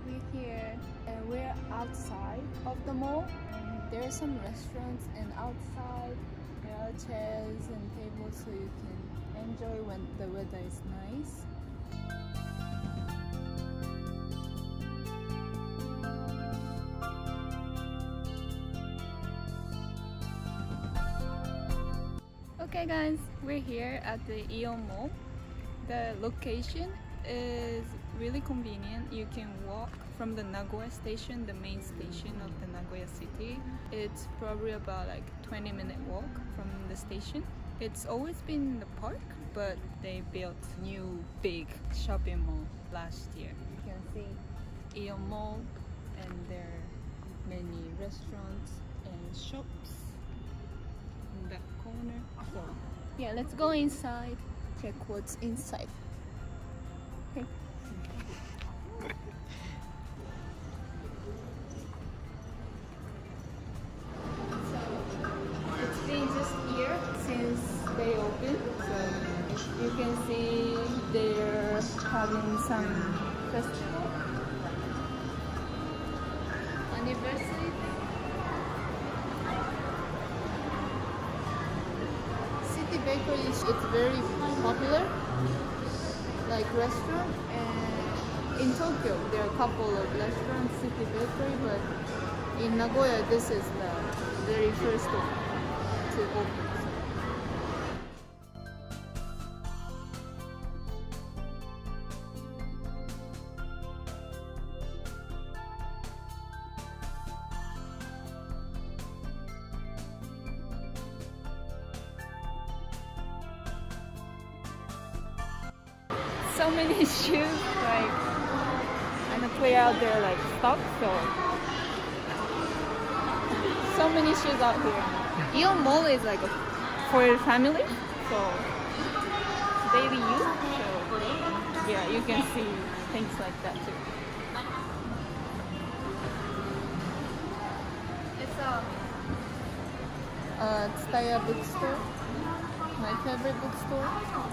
We're here and we're outside of the mall. There are some restaurants, and outside there are chairs and tables so you can enjoy when the weather is nice. Okay guys, we're here at the AEON Mall. The location is really convenient. You can walk from the Nagoya station, the main station of the Nagoya city. It's probably about like 20-minute walk from the station. It's always been in the park, but they built new big shopping mall last year. You can see AEON Mall, and there are many restaurants and shops in that corner. So yeah, let's go inside, check what's inside. Okay. So it's been just here since they opened, so you can see they're having some festival anniversary. Bakery, it's very popular, like restaurant, and in Tokyo there are a couple of restaurants, City Bakery, but in Nagoya this is the very first one to open. So many shoes, like, and clear out their like stock, so many shoes out here. AEON Mall is like for family, so daily use, so yeah, you can see things like that too. It's Tsutaya bookstore, my favorite bookstore.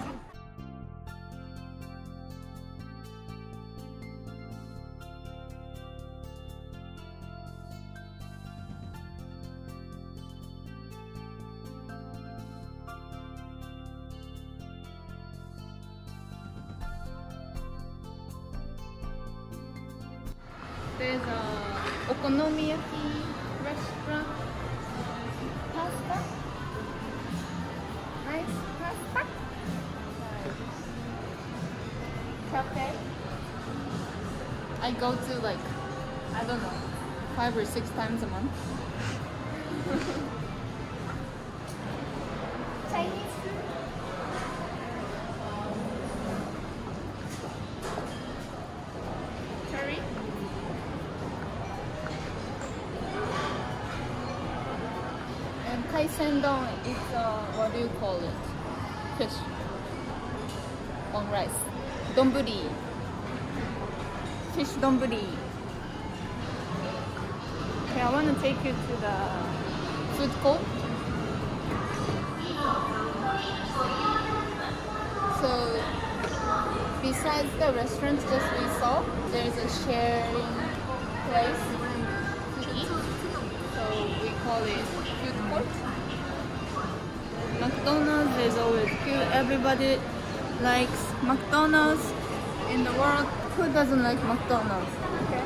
There's a okonomiyaki restaurant, pasta, nice pasta, cafe. I go to like, I don't know, 5 or 6 times a month. Chinese food. Curry. Kaisendon, it's what do you call it? Fish on rice. Donburi. Fish donburi. Okay, I want to take you to the food court. So, besides the restaurants just we saw, there's a sharing place to eat. So we call it food court. McDonald's is always cute. Everybody likes McDonald's in the world. Who doesn't like McDonald's? Okay.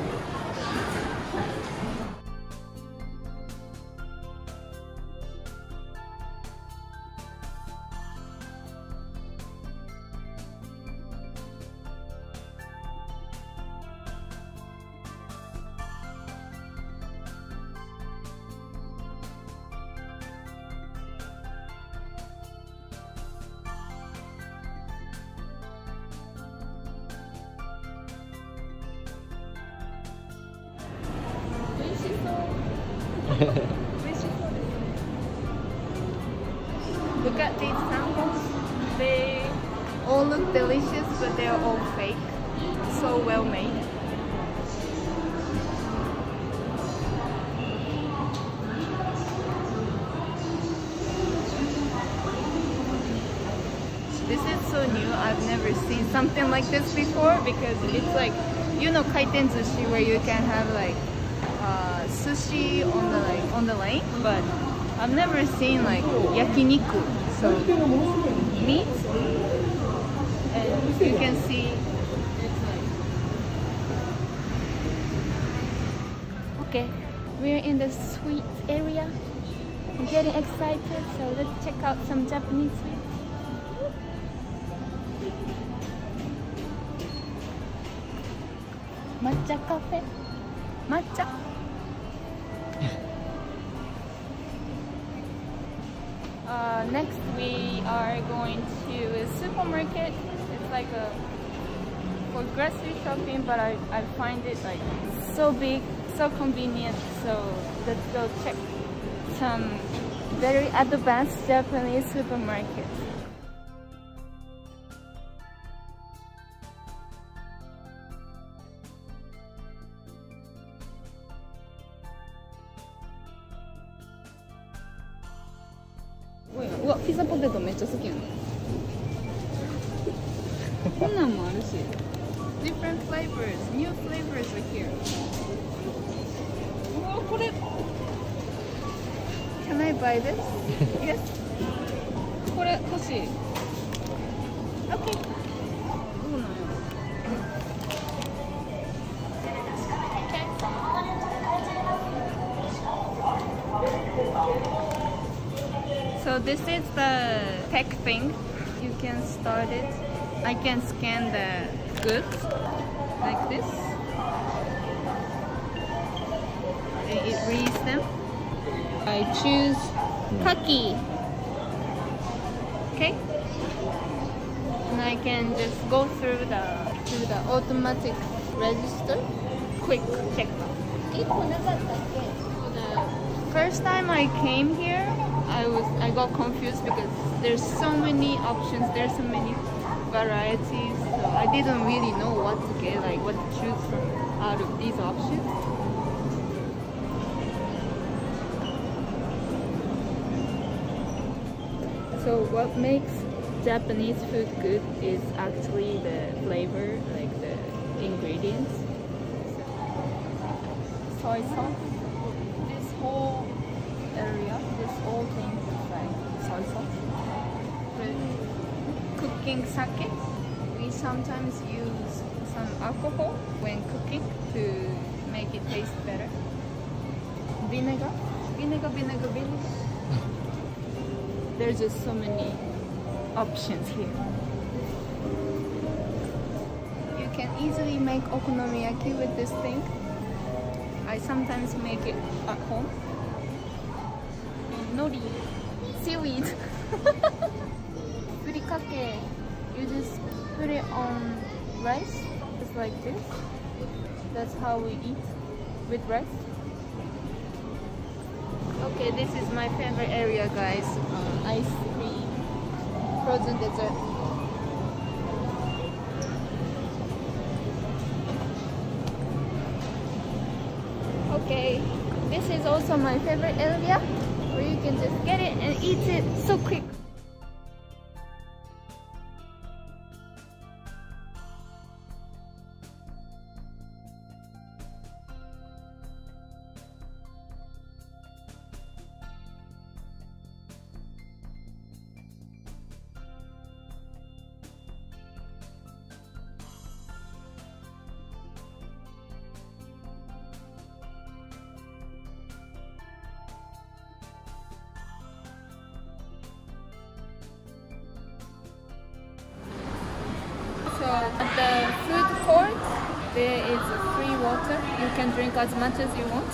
Look at these samples. They all look delicious, but they're all fake. So well made. This is so new. I've never seen something like this before because it's like you know, kaiten sushi, where you can have like sushi on the lane, but I've never seen like yakiniku, so meat, and you can see it's like, okay, we're in the sweet area. I'm getting excited, so let's check out some Japanese sweets. Matcha cafe. Matcha. Next we are going to a supermarket. It's like a for grocery shopping, but I find it like so big, so convenient. So let's go check some very advanced Japanese supermarkets.うわ、ピザポテトめっちゃ好きやね。こんなんもあるし。Different flavors, new flavors are here. うわ、これ。Can I buy this? Yes. これ欲しい。Okay. どうなんやろ。So this is the tech thing. You can start it. I can scan the goods like this. And it reads them. I choose kaki. Okay. And I can just go through the automatic register. Quick checkout. First time I came here, I got confused because there's so many options, there's so many varieties, so I didn't really know what to get, like what to choose from out of these options. So what makes Japanese food good is actually the flavor, like the ingredients. Soy sauce. This whole area, this whole thing is like soy sauce. Cooking sake. We sometimes use some alcohol when cooking to make it taste better. Vinegar. There's just so many options here. You can easily make okonomiyaki with this thing. I sometimes make it at home. And nori, seaweed. Furikake, you just put it on rice, just like this. That's how we eat with rice. Okay, this is my favorite area, guys. Ice cream, frozen dessert. Okay, this is also my favorite area where you can just get it and eat it so quick. So at the food court, there is free water. You can drink as much as you want.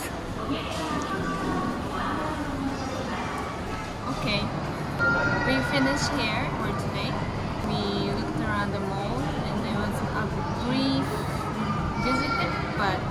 Okay, we finished here for today. We looked around the mall and it was a brief visit, but